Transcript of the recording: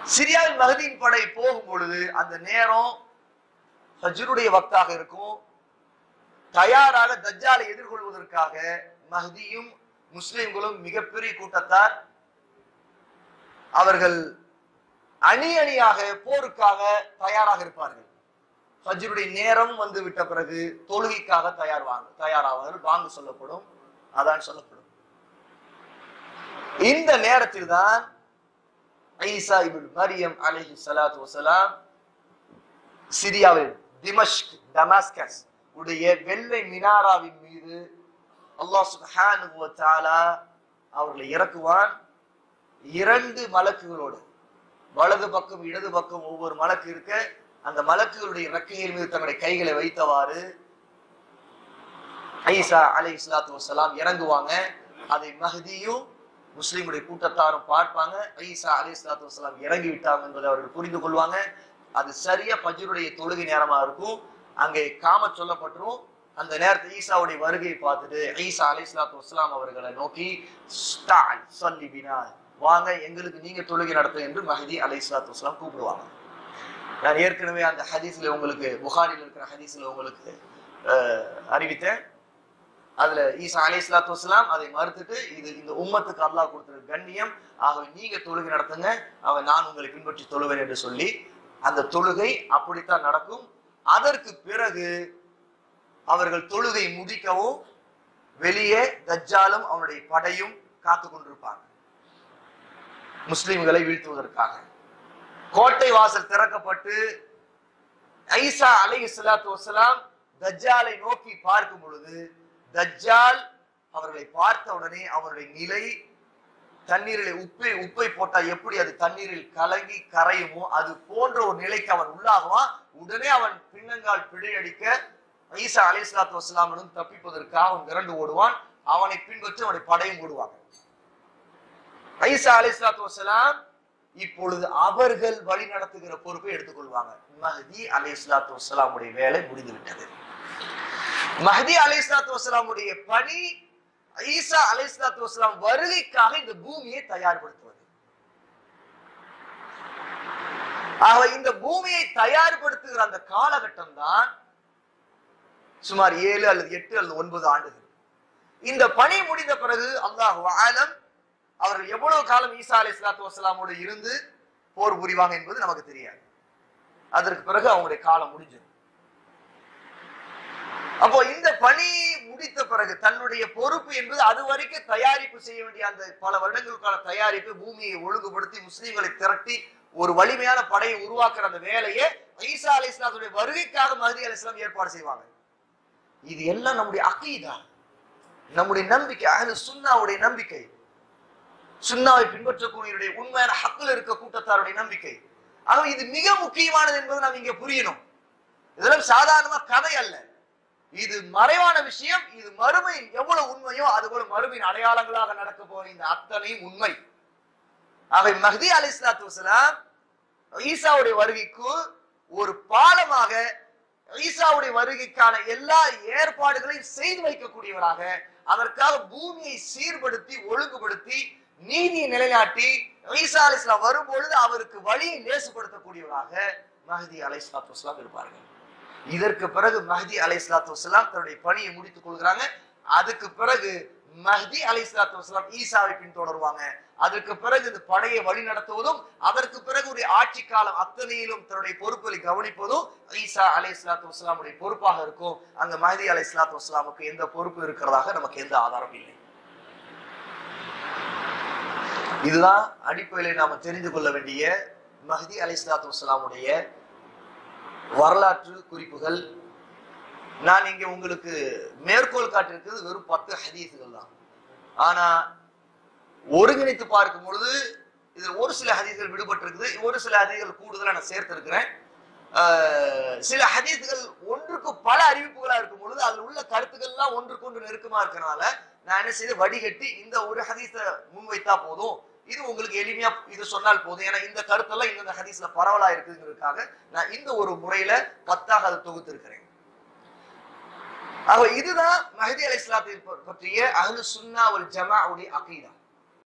சிரியாவில் மஹ்தியின் படை போகும் பொழுது அந்த நேரம் ஃபஜ்ருடைய வக்தாக இருக்கும். தயாராக தஜ்ஜாலை எதிர்கொள்வதற்காக மஹ்தியும் முஸ்லிம்களும் மிகப்பெரிய கூட்டத்தார் அவர்கள் அணி அணியாக போருக்காக தயாராக இருப்பார்கள். ஃபஜ்ருடைய நேரம் வந்து விட்ட பிறகு தொழுகைக்காக தயாராவார்கள். வாங்க சொல்லப்படும், அதான் சொல்லப்படும். இந்த நேரத்தில் தான் ஈசா இப்னு மரியம் அலைஹி ஸலாத்து வஸலாம் சிரியாவில் டமாஸ்கஸ் உடைய வெள்ளை மினாராவின் மீது அல்லாஹ் சுப்ஹானஹு வ தஆலா அவர்களை இறக்குவான். 2 மலக்குகளோடு, வலது பக்கம் இடது பக்கம் ஒவ்வொரு மலக்கு இருக்க, அந்த மலக்குகளுடைய இறக்கையின் மீது தன்னுடைய கைகளை வைத்தவாறு ஈசா அலைஹிஸ்ஸலாத்து வஸலாம் இறங்குவாங்க. அதை மஹ்தியும் முஸ்லிமுடைய கூட்டத்தாரும் பார்ப்பாங்க. ஈசா அலைஹிஸ்ஸலாத்து வஸலாம் இறங்கி விட்டாங்க என்பதை அவர்கள் புரிந்து கொள்வாங்க. அது சரியா ஃபஜ்ருடைய தொழுகை நேரமா இருக்கும். அங்கே காமத் சொல்லப்பட்டுரும். அந்த நேரத்தில் ஈசாவுடைய வருகையை பார்த்துட்டு ஈசா அலைஹிஸ்ஸலாத்து வஸலாம் அவர்களை நோக்கி ஸல்லி பினா, வாங்க எங்களுக்கு நீங்க தொழுகை நடத்த என்று மஹ்தி அலைஹிஸ்ஸலாத்து வஸலாம் கூப்பிடுவாங்க. நான் ஏற்கனவே அந்த ஹதீஸ்ல உங்களுக்கு, புகாரில் இருக்கிற ஹதீஸ்ல உங்களுக்கு அறிவித்தேன். அதுல ஈசா அலைஹிஸ்ஸலாத்து வஸலாம் அதை மறுத்துட்டு, இது இந்த உம்மத்துக்கு அல்லாஹ் கொடுத்த கண்ணியம், ஆகவே நீங்க தொழுகை நடத்துங்க, நான் உங்களை பின்பற்றி தொழுவேன் என்று சொல்லி அந்த தொழுகை அப்படித்தான் நடக்கும். அதற்கு பிறகு அவர்கள் தொழுகை முடிக்கவும் வெளியே தஜ்ஜாலும் அவனுடைய படையும் காத்து கொண்டிருப்பாங்க முஸ்லிம்களை வீழ்த்துவதற்காக. கோட்டை வாசல் திறக்கப்பட்டு ஈசா அலைஹிஸ்ஸலாத்து வஸலாம் தஜ்ஜாலை நோக்கி பார்க்கும் பொழுது, தஜ்ஜால் அவர்களை பார்த்த உடனே அவருடைய நிலை தண்ணீரில் உப்பை போட்டா எப்படி அது தண்ணீரில் கலங்கி கரையுமோ அது போன்ற ஒரு நிலைக்கு அவன் உள்ளாகுவான். உடனே அவன் பின்னங்கால் பிழையடிக்க ஈசா அலைஹிஸ்ஸலாத்து வஸலாமிடம் தப்பிப்பதற்காக அவன் விரண்டு ஓடுவான். அவனை பின்பற்றி அவனுடைய படையும் ஓடுவாங்க. ஈசா அலைஹிஸ்ஸலாத்து வஸலாம் இப்பொழுது அவர்கள் வழி நடத்துகிற பொறுப்பை எடுத்துக்கொள்வாங்க. மஹ்தி அலைஹிஸ்ஸலாத்து வஸலாமுடைய வேலை முடிந்து விட்டது. மஹ்தி அலைஹிஸ்ஸலாத்து வஸலாமுடைய பணி ஈசா அலைஹிஸ்ஸலாத்து வஸலாம் வருகைக்காக இந்த பூமியை தயார்படுத்துவது. ஆக இந்த பூமியை தயார்படுத்துகிற அந்த காலகட்டம் தான் சுமார் 7 அல்லது 8 அல்லது 9 ஆண்டுகள். இந்த பணி முடிந்த பிறகு அல்லாஹு ஆலம் அவர்கள் எவ்வளவு காலம் ஈசா அலைஹிஸ்ஸலாத்து வஸலாமோடு இருந்து போர் புரிவாங்க என்பது நமக்கு தெரியாது. அதற்கு பிறகு அவங்களுடைய காலம் முடிஞ்சது. அப்போ இந்த பணி முடித்த பிறகு தன்னுடைய பொறுப்பு என்பது அது வரைக்கும் தயாரிப்பு செய்ய வேண்டிய அந்த பல வருடங்களுக்கான தயாரிப்பு, பூமியை ஒழுங்குபடுத்தி முஸ்லிம்களை திரட்டி ஒரு வலிமையான படையை உருவாக்குற அந்த வேலையை ஈசா அலைஹிஸ்ஸலாத்துடைய வருகைக்காக மஹ்தி அலைஹிஸ்ஸலாம் ஏற்பாடு செய்வாங்க. இது எல்லாம் நம்முடைய அகீதா, நம்முடைய நம்பிக்கை, அஹ்லு சுன்னாவுடைய நம்பிக்கை, சுன்னாவை பின்பற்றக்கூடிய உண்மையான ஹக்கில் இருக்க கூட்டத்தாருடைய நம்பிக்கை. ஆக இது மிக முக்கியமானது என்பது நாம் இங்க புரியணும். இதெல்லாம் சாதாரணமா கதை அல்ல, இது மறைவான விஷயம். இது மறுமையின் எவ்வளவு உண்மையோ அதுபோல மறுமையின் அடையாளங்களாக நடக்க போற இந்த அத்தனையும் உண்மை. ஆக மஹ்தி அலைஹிஸ்ஸலாத்து வஸலாம் ஈசாவுடைய வருகைக்கு ஒரு பாலமாக, ஈசாவுடைய வருகைக்கான எல்லா ஏற்பாடுகளையும் செய்து வைக்கக்கூடியவராக, அதற்காக பூமியை சீர்படுத்தி ஒழுங்குபடுத்தி நீதியை நிலைநாட்டி ஈசா அலைஹிஸ்ஸலாம் வரும்பொழுது அவருக்கு வழியை லேசுபடுத்தக்கூடியவராக மஹ்தி அலைஹிஸ்ஸலாத்து வஸலாம் இருப்பார்கள். இதற்கு பிறகு மஹ்தி அலைஹிஸ்ஸலாத்து வஸலாம் தன்னுடைய பணியை முடித்துக் கொள்கிறாங்க. அதுக்கு பிறகு மஹ்தி அலைஹிஸ்ஸலாத்து வஸலாம் ஈசாவை பின்தொடருவாங்க. அதற்கு பிறகு இந்த படையை வழி நடத்துவதும், அதற்கு பிறகு ஒரு ஆட்சி காலம் அத்தனையிலும் தன்னுடைய பொறுப்புகளை கவனிப்பதும் ஈசா அலைஹிஸ்ஸலாத்து வஸலாமுடைய பொறுப்பாக இருக்கும். அங்க மஹ்தி அலைஹிஸ்ஸலாத்து வஸலாமுக்கு எந்த பொறுப்பு இருக்கிறதாக நமக்கு எந்த ஆதாரம் இல்லை. இதுதான் அடிப்படையில் நாம தெரிந்து கொள்ள வேண்டிய மஹ்தி அலைஹிஸ்ஸலாத்து வஸலாமுடைய வரலாற்று குறிப்புகள். நான் இங்க உங்களுக்கு மேற்கோள் காட்டியிருக்கிறது வெறும் 10 ஹதீஸ்கள் தான். ஆனா ஒருங்கிணைத்து பார்க்கும் பொழுது இதுல ஒரு சில ஹதீஸ்கள் விடுபட்டு இருக்குது, ஒரு சில ஹதீஸ்கள் கூடுதலா நான் சேர்த்து இருக்கிறேன். சில ஹதீஸ்கள் ஒன்றுக்கு பல அறிவிப்புகளா இருக்கும் பொழுது அதுல உள்ள கருத்துக்கள்லாம் ஒன்றுக்கு ஒன்று நெருக்கமா இருக்கிறனால நான் என்ன செய்து வடிகட்டி இந்த ஒரு ஹதீஸ முன்வைத்தா போதும், இது உங்களுக்கு எளிமையா இது சொன்னால் போதும், ஏன்னா இந்த கருத்தெல்லாம் இந்த ஹதீஸ்ல பரவலா இருக்குங்கிறதுக்காக நான் இந்த ஒரு முறையில 10ஆக அதை தொகுத்து இருக்கிறேன். ஆக இதுதான் மஹ்தி அலைஹிஸ்ஸலாத்தை பற்றிய அஹ்லு சுன்னா வல் ஜமாஅவுடைய அகீதா.